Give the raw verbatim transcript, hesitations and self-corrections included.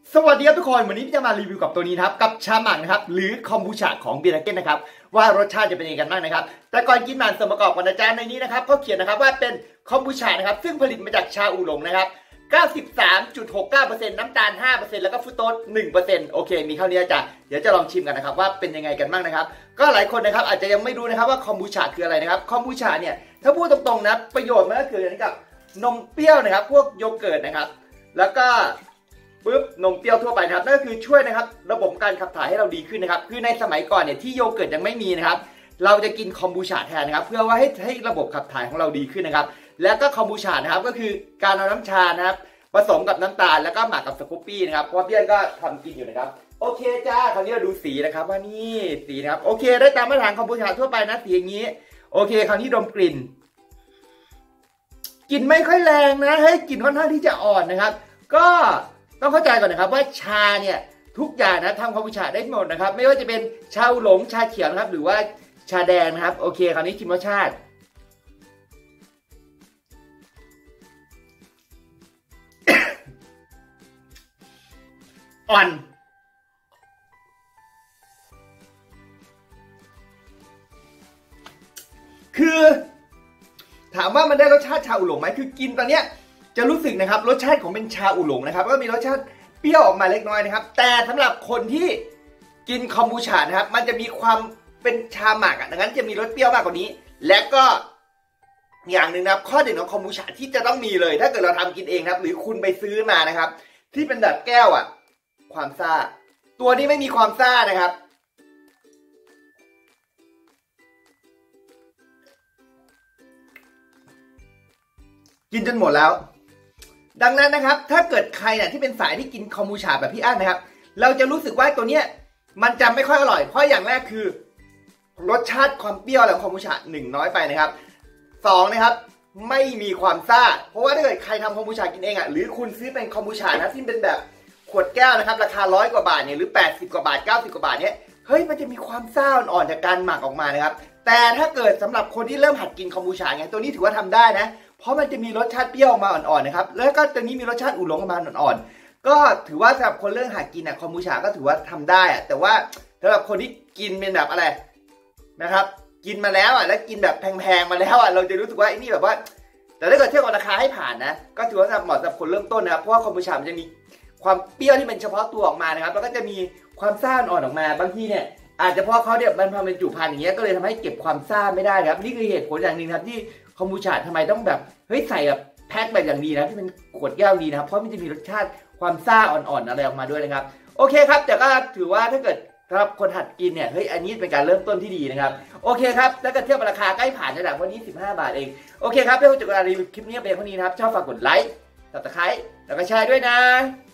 สวัสดีครับทุกคนวันนี้พี่จะมารีวิวกับตัวนี้นะครับกับชาหมักนะครับหรือคอมบูชาของเบียร์เก้นนะครับว่ารสชาติจะเป็นยังไงกันบ้างนะครับแต่ก่อนกินมันส่วนประกอบของอาจารย์ในนี้นะครับเขาเขียนนะครับว่าเป็นคอมบูชานะครับซึ่งผลิตมาจากชาอูหลงนะครับ เก้าสิบสามจุดหกเก้าเปอร์เซ็นต์ น้ำตาล ห้าเปอร์เซ็นต์ แล้วก็ฟรุตโตส หนึ่งเปอร์เซ็นต์ โอเคมีเท่านี้จ้ะเดี๋ยวจะลองชิมกันนะครับว่าเป็นยังไงกันบ้างนะครับก็หลายคนนะครับอาจจะยังไม่รู้นะครับว่าคอมบูชาคืออะไรนะครับคอมบูชาเนี่ยถ้าพูดตรงๆนะประโยชน์มันก็คือกับนมเปรี้ยวนะครับพวกโยเกิร์ตนะครับแล้วก็ปุ๊บนมเปรี้ยวทั่วไปนะครับนั่นก็คือช่วยนะครับระบบการขับถ่ายให้เราดีขึ้นนะครับคือในสมัยก่อนเนี่ยที่โยเกิร์ตยังไม่มีนะครับเราจะกินคอมบูชาแทนนะครับเพื่อว่าให้ให้ระบบขับถ่ายของเราดีขึ้นนะครับแล้วก็คอมบูชานะครับก็คือการเอาน้ำชานะครับผสมกับน้ำตาลแล้วก็หมักกับสกูปปี้นะครับเพราะเพื่อนก็ทำกินอยู่นะครับโอเคจ้าคราวนี้เราดูสีนะครับว่านี่สีนะครับโอเคได้ตามมาตรฐานคอมบูชาทั่วไปนะสีอย่างนี้โอเคคราวนี้ดมกลิ่นกลิ่นไม่ค่อยแรงนะให้กลิ่นค่อนข้างที่จะอ่อนนะครับก็ต้องเข้าใจก่อนนะครับว่าชาเนี่ยทุกอย่างนะทำคอมบูชาได้หมดนะครับไม่ว่าจะเป็นชาหลงชาเขียวนะครับหรือว่าชาแดงนะครับโอเคคราวนี้ชิมรสชาติอ่อนคือถามว่ามันได้รสชาติชาอูหลงไหมคือกินตอนเนี้ยจะรู้สึกนะครับรสชาติของเป็นชาอูหลงนะครับก็มีรสชาติเปรี้ยวออกมาเล็กน้อยนะครับแต่สำหรับคนที่กินคอมบูชานะครับมันจะมีความเป็นชาหมักอ่ะดังนั้นจะมีรสเปรี้ยวมากกว่านี้และก็อย่างหนึ่งนะครับข้อเด่นของคอมบูชาที่จะต้องมีเลยถ้าเกิดเราทำกินเองครับหรือคุณไปซื้อมานะครับที่เป็นแบบแก้วอ่ะความซ่าตัวนี้ไม่มีความซ่านะครับกินจนหมดแล้วดังนั้นนะครับถ้าเกิดใครเนี่ยที่เป็นสายที่กินคอมบูชาแบบพี่อั้นนะครับเราจะรู้สึกว่าตัวเนี้ยมันจะไม่ค่อยอร่อยเพราะอย่างแรกคือรสชาติความเปรี้ยวของคอมบูชาหนึ่งน้อยไปนะครับสองนะครับไม่มีความซ่าเพราะว่าถ้าเกิดใครทำคอมบูชากินเองอ่ะหรือคุณซื้อเป็นคอมบูชานะที่เป็นแบบขวดแก้วนะครับราคาร้อยกว่าบาทเนี่ยหรือแปดสิบกว่าบาทเก้าสิบกว่าบาทเนี่ยเฮ้ยมันจะมีความซ่าอ่อนๆจากการหมักออกมานะครับแต่ถ้าเกิดสำหรับคนที่เริ่มหัดกินคอมบูชาไงตัวนี้ถือว่าทำได้นะเพราะมันจะมีรสชาติเปรี้ยวออกมาอ่อนๆนะครับแล้วก็ตัวนี้มีรสชาติอูหลงออกมาอ่อนๆก็ถือว่าสำหรับคนเริ่มหัดกินอ่ะคอมบูชาก็ถือว่าทำได้อ่ะแต่ว่าสำหรับคนที่กินเป็นแบบอะไรนะครับกินมาแล้วอ่ะแล้วกินแบบแพงๆมาแล้วอ่ะเราจะรู้สึกว่าไอ้นี่แบบว่าแต่ถ้าเกิดเทียบกับราคาให้ผ่านนะก็ถือว่าเหมาะสำหรับคนเริ่มต้นนะครับเพราะว่าคอมบูชามันจะมีความเปรี้ยวที่เป็นเฉพาะตัวออกมานะครับแล้วก็จะมีความซ่าอ่อนออกมาบางทีเนี่ยอาจจะเพราะเขาเนี่ยมันทำเป็นจุภัณฑ์อย่างเงี้ยก็เลยทำให้เก็บความซ่าไม่ได้ครับนี่คือเหตุผลอย่างหนึ่งครับที่คอมบูชาทำไมต้องแบบเฮ้ยใส่แบบแพ็คแบบอย่างดีนะที่เป็นขวดแก้วดีนะครับเพราะมันจะมีรสชาติความซ่าอ่อนๆอะไรออกมาด้วยนะครับโอเคครับแต่ก็ถือว่าถ้าเกิดสำหรับคนหัดกินเนี่ยเฮ้ยอันนี้เป็นการเริ่มต้นที่ดีนะครับโอเคครับถ้าเกิดเทียบราคาใกล้ผ่านระดับวันนี้สิบห้าบาทเองโอเคครับเพื่อจะการรีวิวคลิปนี้เป็นเท่านี้นะครับชอบฝากกดไลค์ ซับสไครบ์แล้วก็แชร์ด้วยนะ